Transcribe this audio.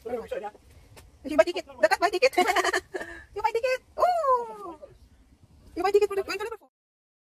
You buy ticket. Dekat buy ticket. You buy ticket. Oh. You buy ticket for the going to the